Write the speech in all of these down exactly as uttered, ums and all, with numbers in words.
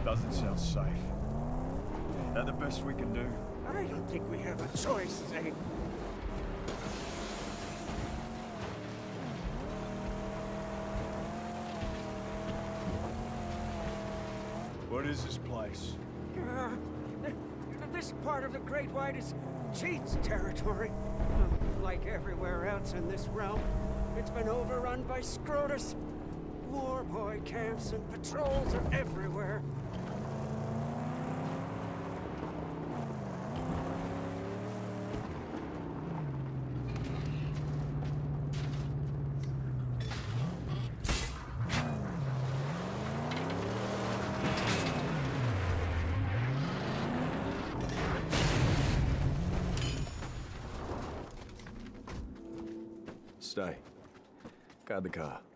Doesn't sound safe. That the best we can do? I don't think we have a choice, Zane. What is this place? Uh, this part of the Great White is Cheat's territory. Like everywhere else in this realm, it's been overrun by Scrotus. War boy camps and patrols are everywhere. Stay. Guard the car.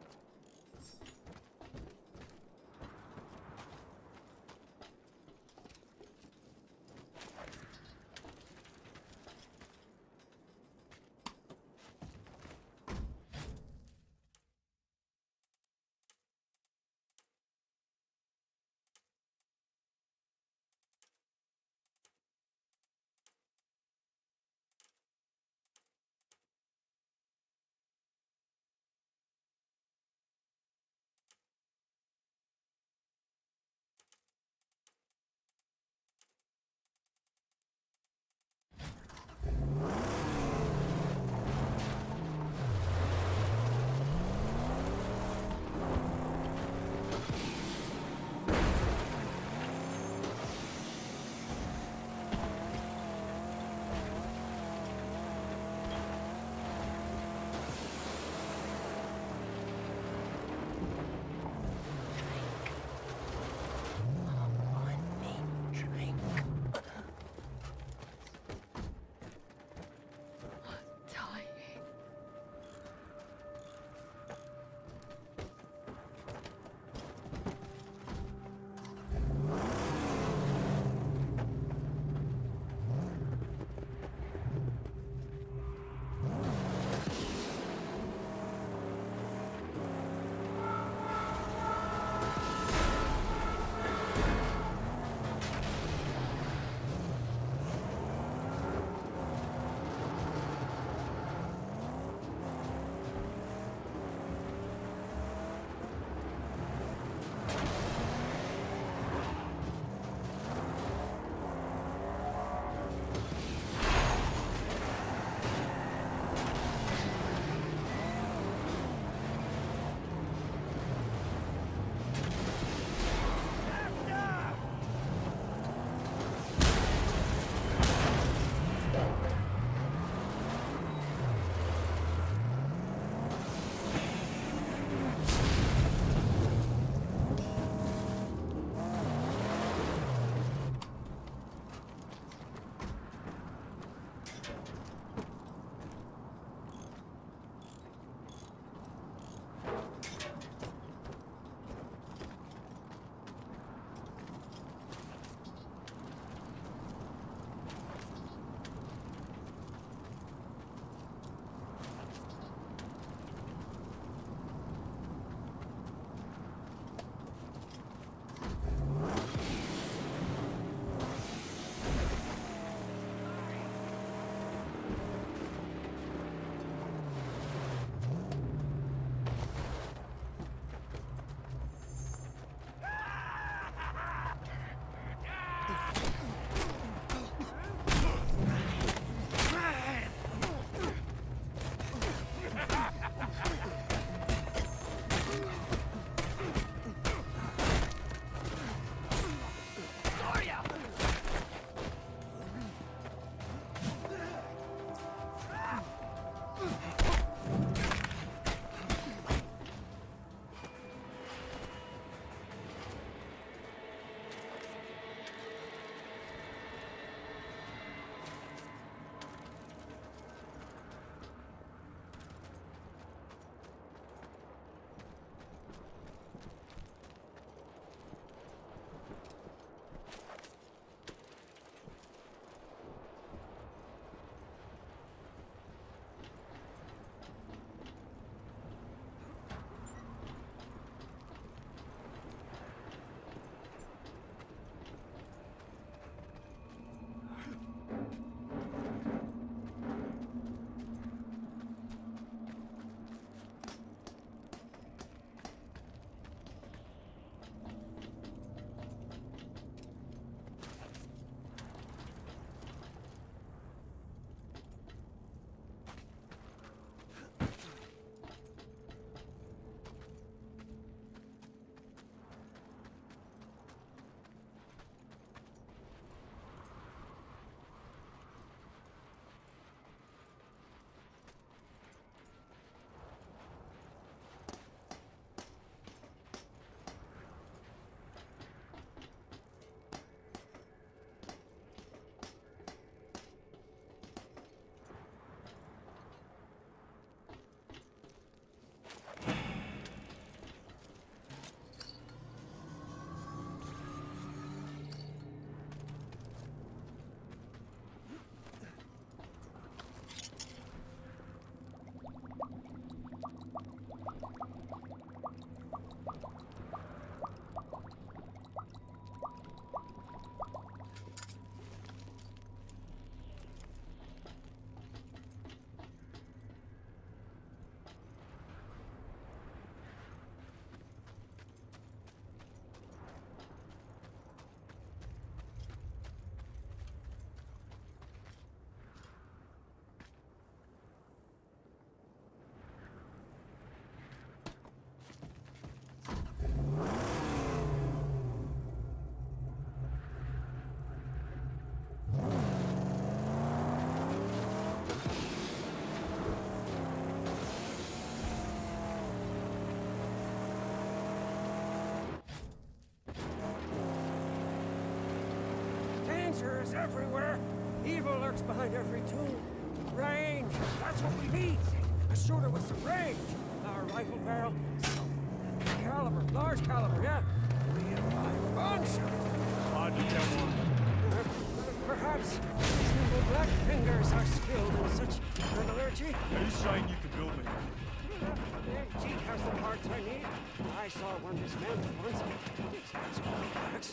Danger is everywhere. Evil lurks behind every tomb. Range, that's what we need. A shooter with some range. Our rifle barrel, caliber, large caliber, yeah. Real live bong shot. Hard to tell one. Perhaps these nimble black fingers are skilled in such metallurgy. Are you saying you can build me? Jeet has the parts I need. I saw one dismantled once. It's not so complex.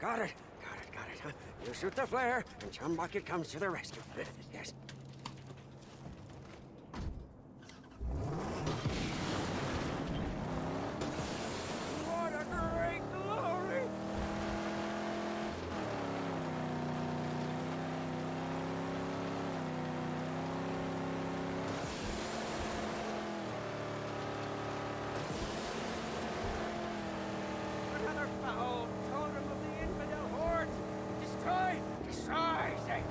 got it. Got it, got it. Huh? You shoot the flare, and Chum Bucket comes to the rescue. Yes. What a great glory! Another foul totem of the infidel hordes! Destroy! Destroy! Say!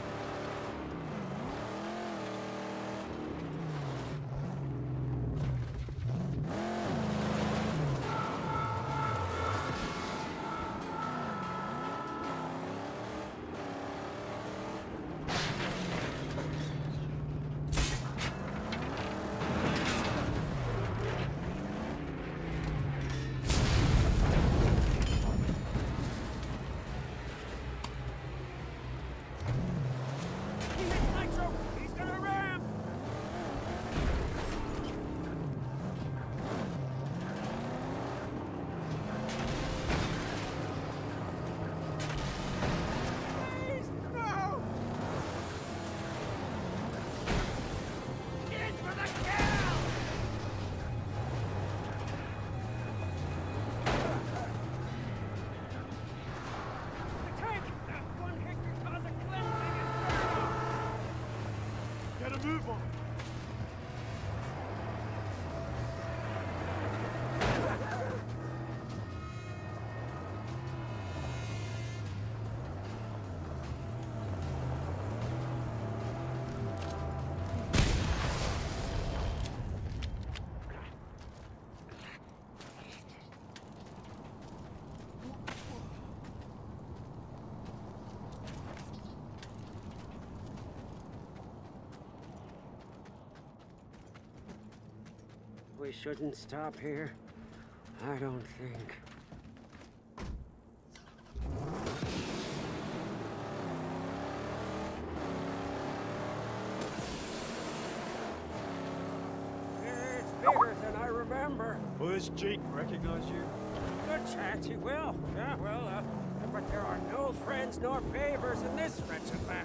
He hit Nitro! He's gonna ram! Please, no! In for the kill! The tank! That one hit could cause a cleansing inferno! Gotta move on him. We shouldn't stop here. I don't think. It's bigger than I remember. Well, this Jake recognize you? Good chance he will. Yeah, well, uh, but there are no friends nor favors in this wretched land.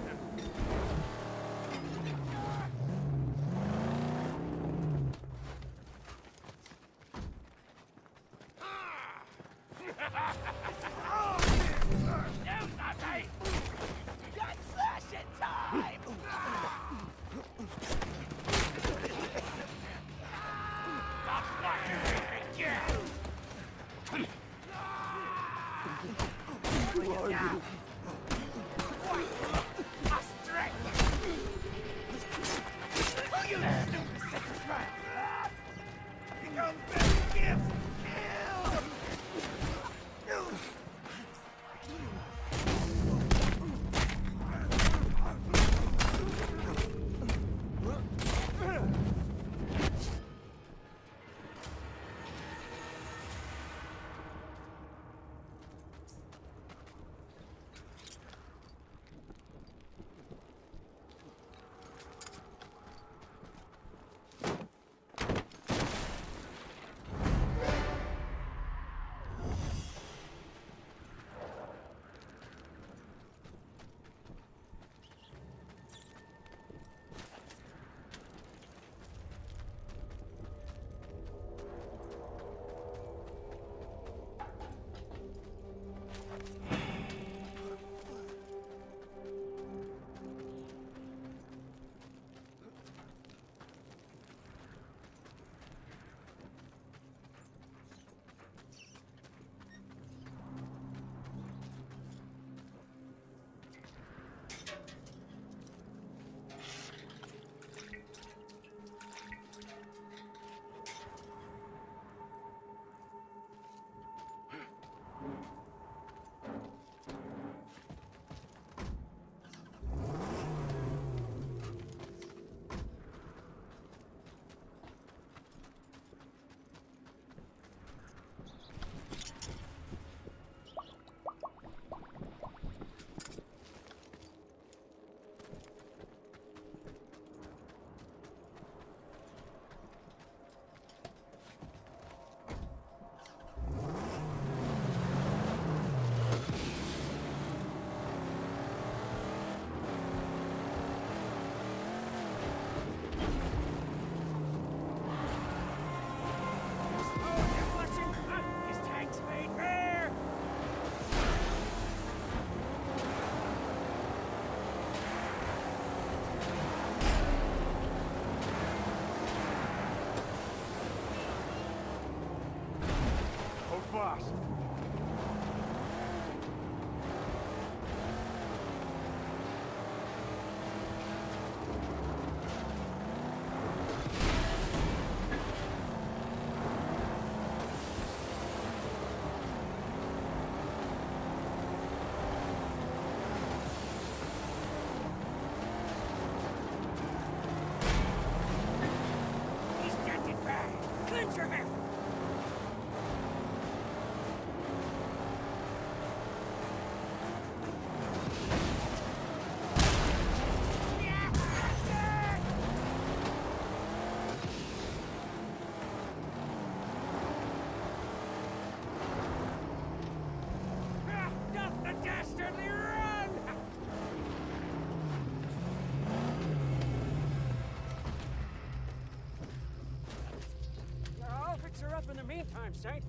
time, Saint.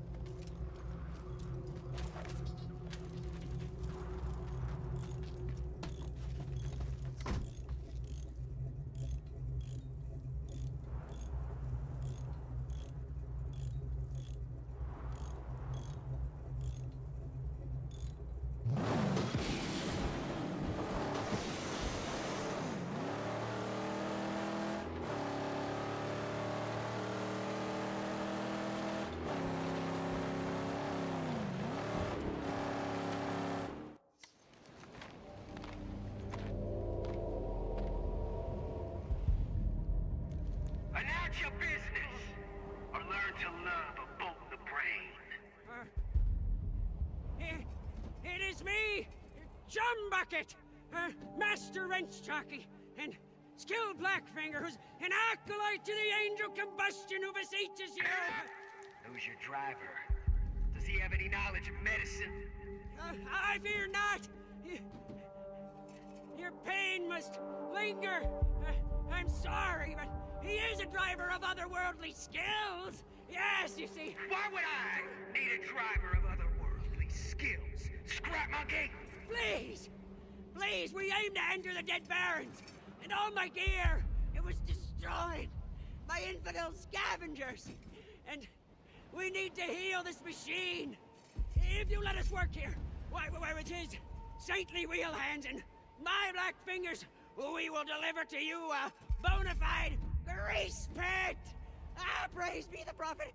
Announce your business, or learn to love a bolt in the brain. Uh, it, it is me, Jum Bucket, uh, Master Wrench Jockey, and skilled Blackfinger, who's an acolyte to the angel combustion who beseeches you. Who's your driver? Does he have any knowledge of medicine? Uh, I fear not. Y- Your pain must linger. Uh, I'm sorry, but he is a driver of otherworldly skills. Yes, you see. Why would I need a driver of otherworldly skills? Scrap monkey! Please, please, we aim to enter the Dead Barrens, and all my gear, it was destroyed by infidel scavengers, and we need to heal this machine. If you let us work here, why, why with his saintly wheel hands and my black fingers, we will deliver to you a bona fide grease pit. Ah, praise be the prophet.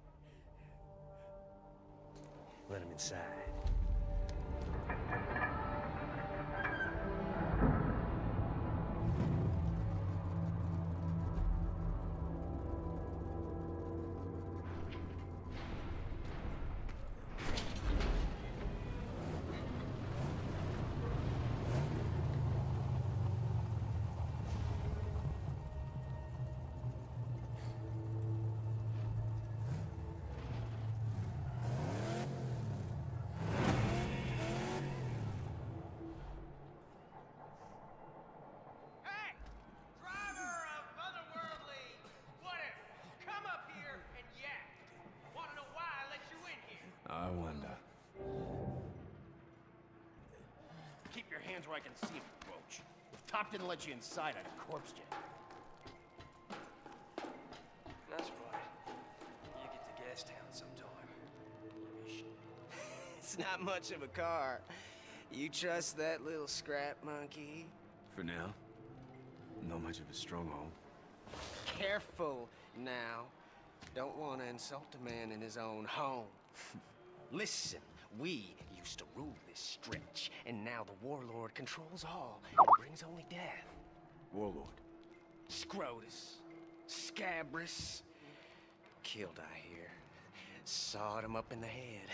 Let him inside. Hey! Driver of otherworldly whatever, come up here and yak. Wanna know why I let you in here? I wonder. Keep your hands where I can see them, Roach. If Top didn't let you inside, I'd have corpsed you. That's right. You get to Gastown sometime. It's not much of a car. You trust that little scrap monkey? For now. Not much of a stronghold. Careful now. Don't want to insult a man in his own home. Listen, we used to rule this stretch, and now the Warlord controls all and brings only death. Warlord. Scrotus, Scabrous, killed, I hear. Sawed him up in the head.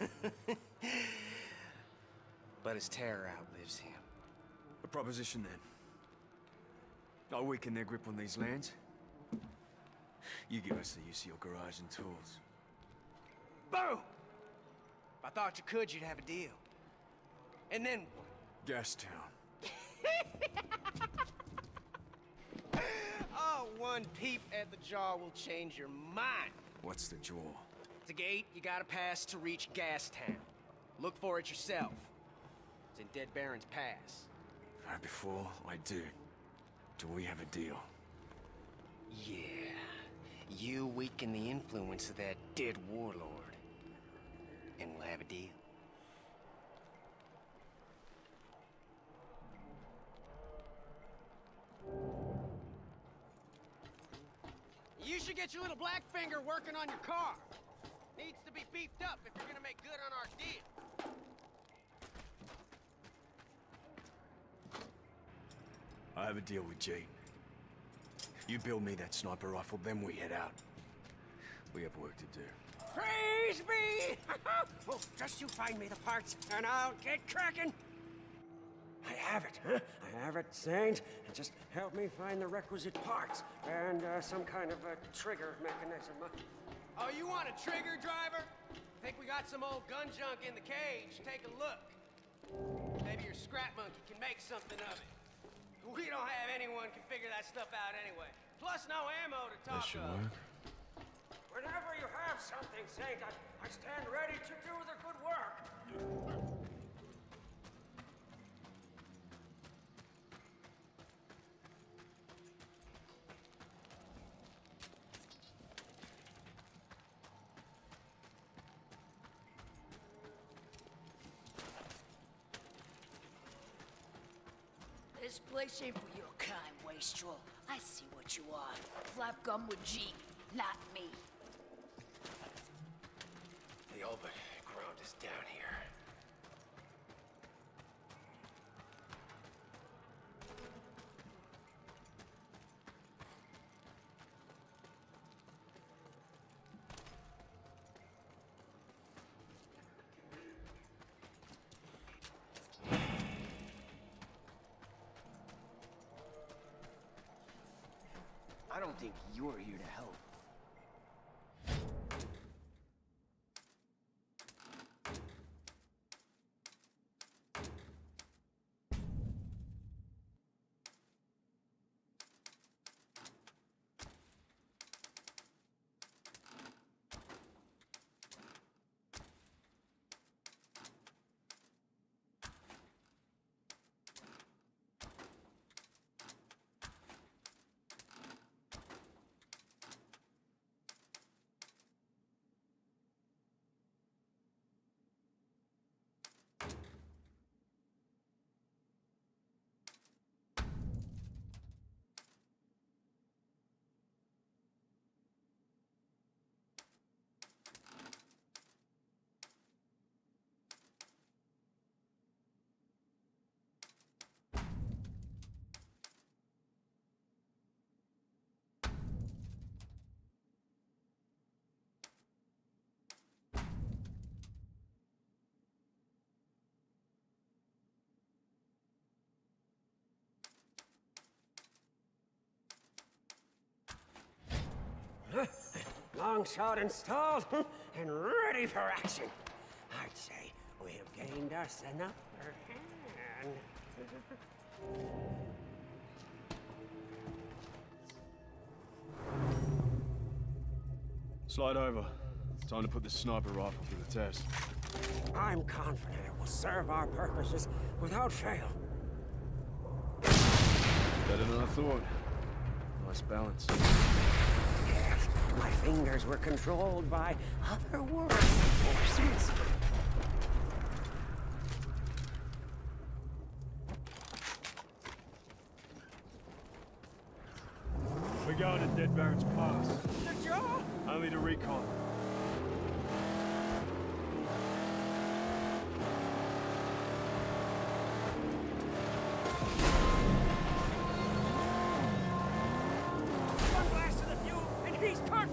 But his terror outlives him. A proposition then. I'll weaken their grip on these lands. You give us the use of your garage and tools. Boom! If I thought you could, you'd have a deal. And then what? Gastown. Oh, one peep at the jaw will change your mind. What's the jaw? It's a gate you gotta pass to reach Gastown. Look for it yourself. It's in Dead Barrens Pass. Right before I do, do we have a deal? Yeah. You weaken the influence of that dead warlord, and we'll have a deal. You should get your little black finger working on your car. Needs to be beefed up if you're gonna make good on our deal. I have a deal with Jade. You build me that sniper rifle, then we head out. We have work to do. Praise be! Well, just you find me the parts, and I'll get cracking. I have it, huh? I have it, Saint. Just help me find the requisite parts and uh, some kind of a trigger mechanism. Oh, you want a trigger, driver? Think we got some old gun junk in the cage? Take a look. Maybe your scrap monkey can make something of it. We don't have anyone can figure that stuff out anyway. Plus no ammo to talk That should of. work. Whenever you have something, Saint, I, I stand ready to do the good work. This place ain't for your kind, wastrel. I see what you are. Flap gum with G, not me. They all but ground us down here. I don't think you're here to help. Long shot installed and ready for action. I'd say we have gained us an upper hand. Slide over. Time to put the sniper rifle through the test. I'm confident it will serve our purposes without fail. Better than I thought. Nice balance. Yes, my fingers were controlled by otherworldly forces. We're going to Dead Baron's Pass. The jaw? Only to recon. One blast of the fuel, and he's cut!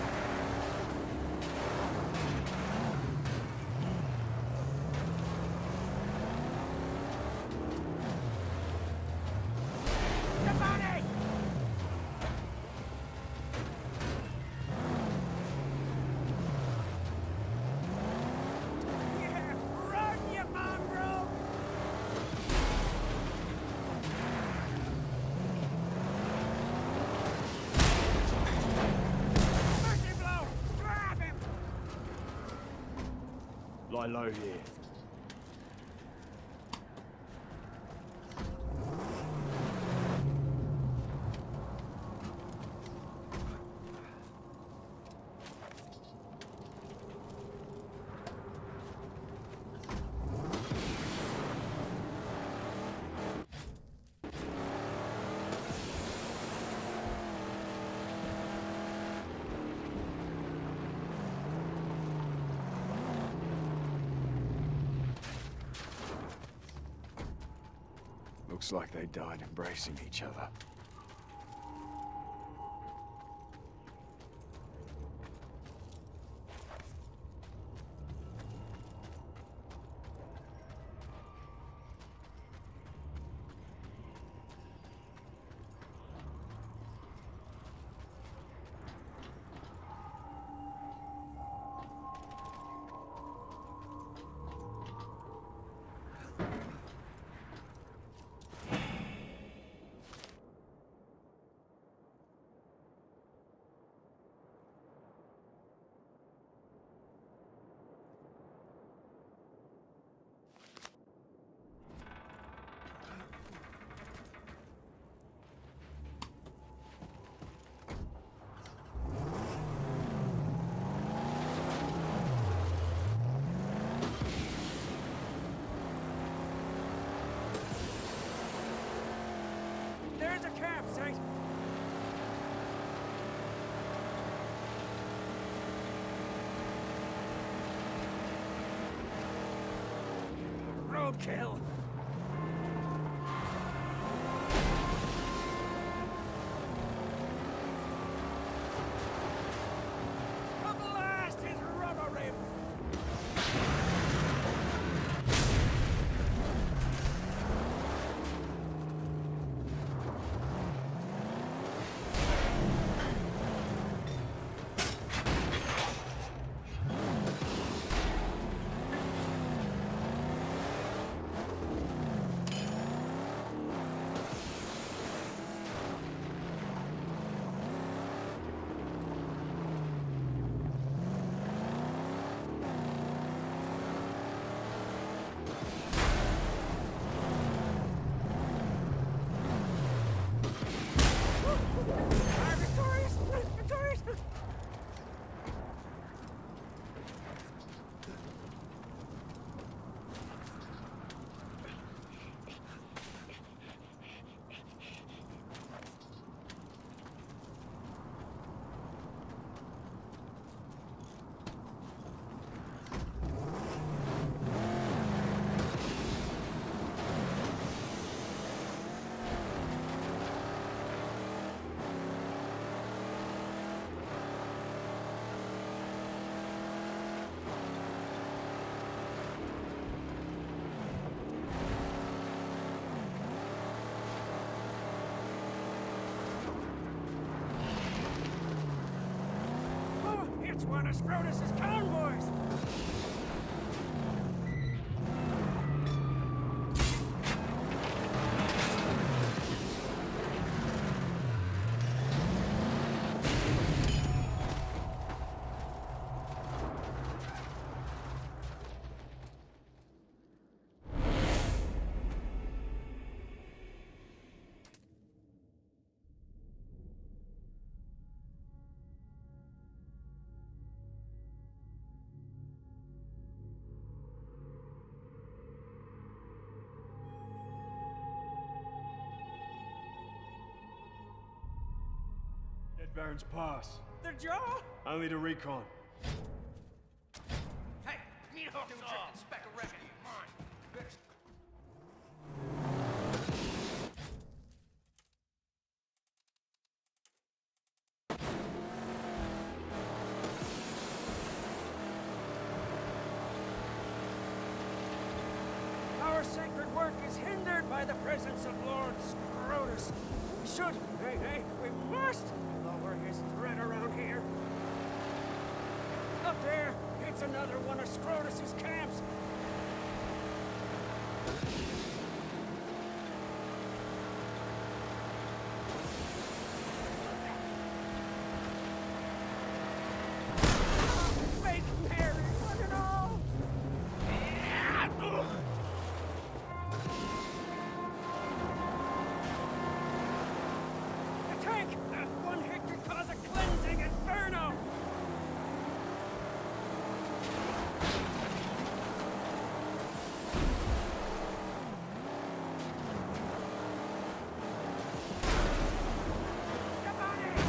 Giovanni! Yeah, run, you mongrel! Mercy blow! Grab him! Lie low here. Looks like they died embracing each other. There's a campsite. Roadkill. The blast is rubber rim. It's one of Scrotus's convoys! Dead Baron's Pass. The jaw? Only to recon. Hey, meet hooks off. Speck of record. Come on. Our sacred work is hindered by the presence of Lord Scrotus. We should, hey, hey, we must lower his threat around here. Up there, it's another one of Scrotus's camps. Fake Mary, one and all! The tank! That one hit could cause a cleansing inferno! Come on in!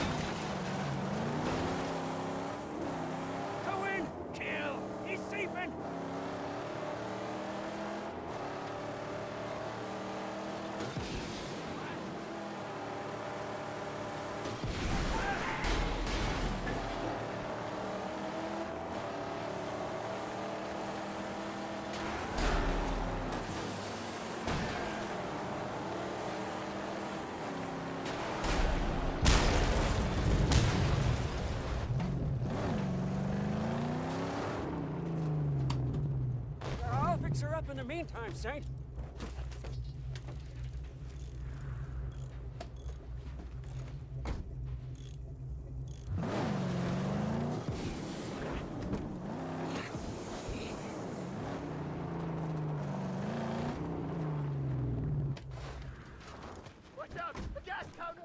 Go in! Kill! He's seeping! I'll fix her up in the meantime, Saint. Watch out! The gas counter!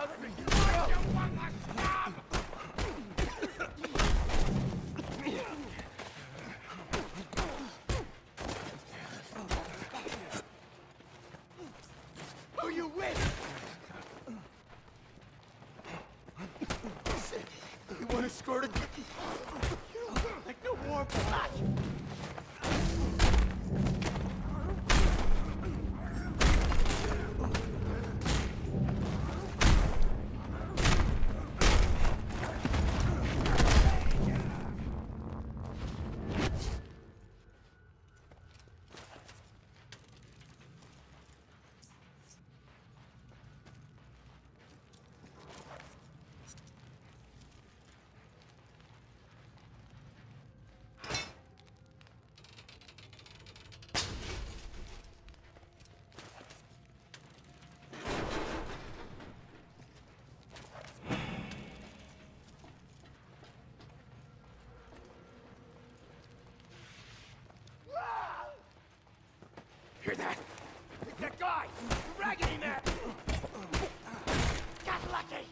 Who you with? You want to escort it? You don't look like no war black. Hear that? It's that guy! The Raggedy Man! Got lucky!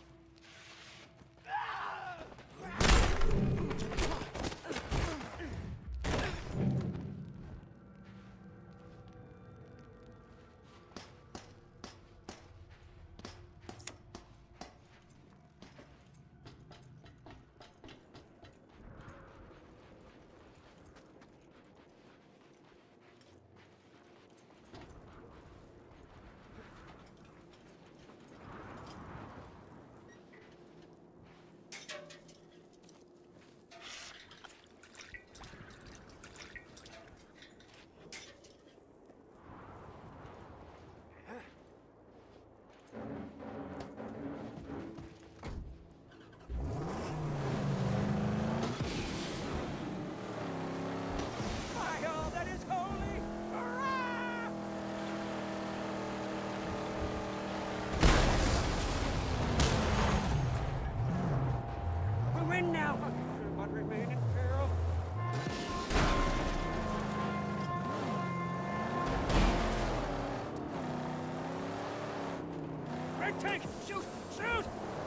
By all that is holy! Hurrah! We win now! What remain in peril? Red tank! Shoot! Shoot!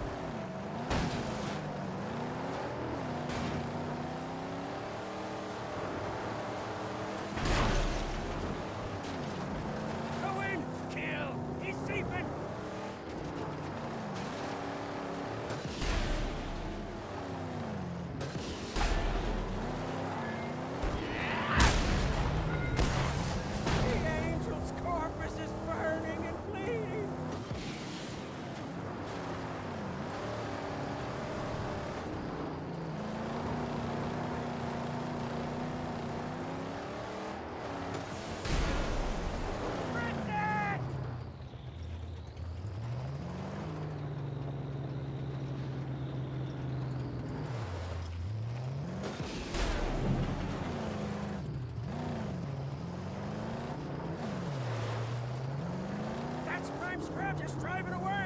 Go in! Kill! He's seeping! The angel's corpus is burning and bleeding! Brendan! That's Prime Scrap just driving away!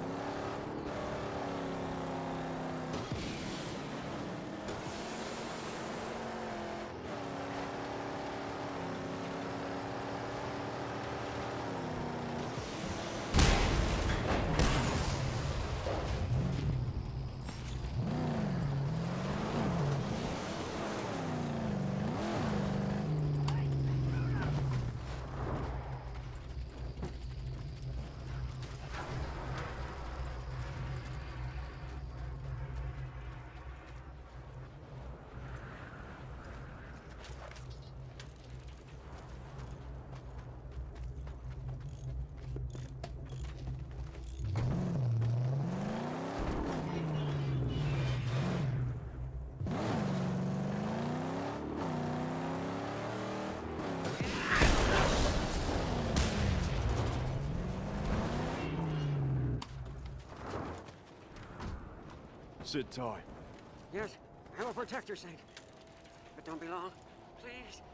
Sit tight. Yes, I will protect your sake. But don't be long, please.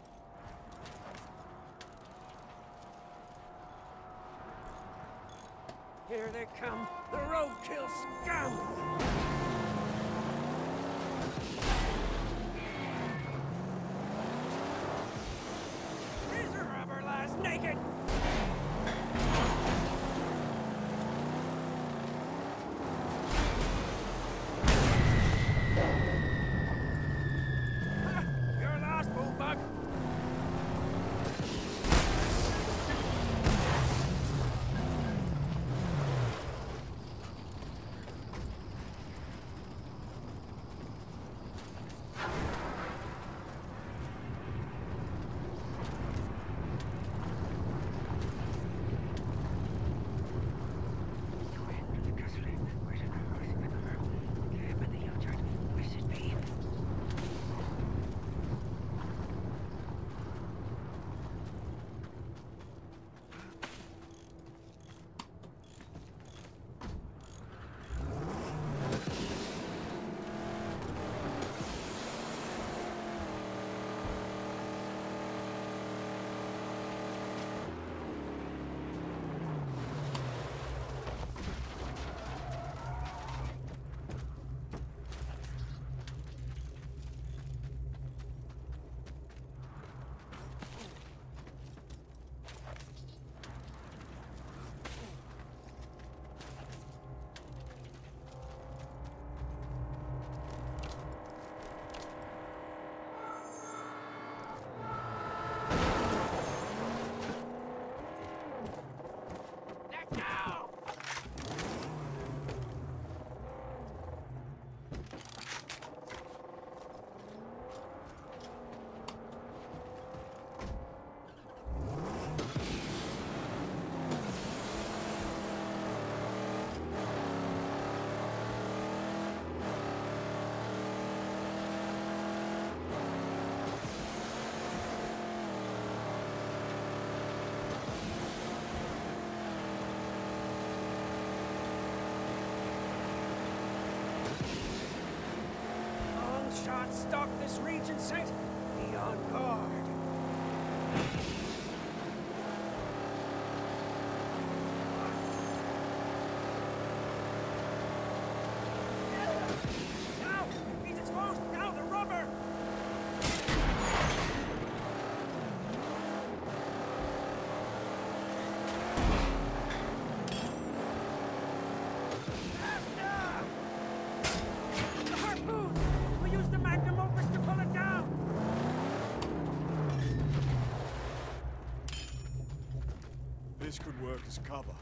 Here they come, the roadkill scum! His rubber lies naked! shots stalk this region, Saint. Be on guard. Now! He's exposed! Now the rubber! The harpoon! We use the magnum opus to pull it down! This could work as cover.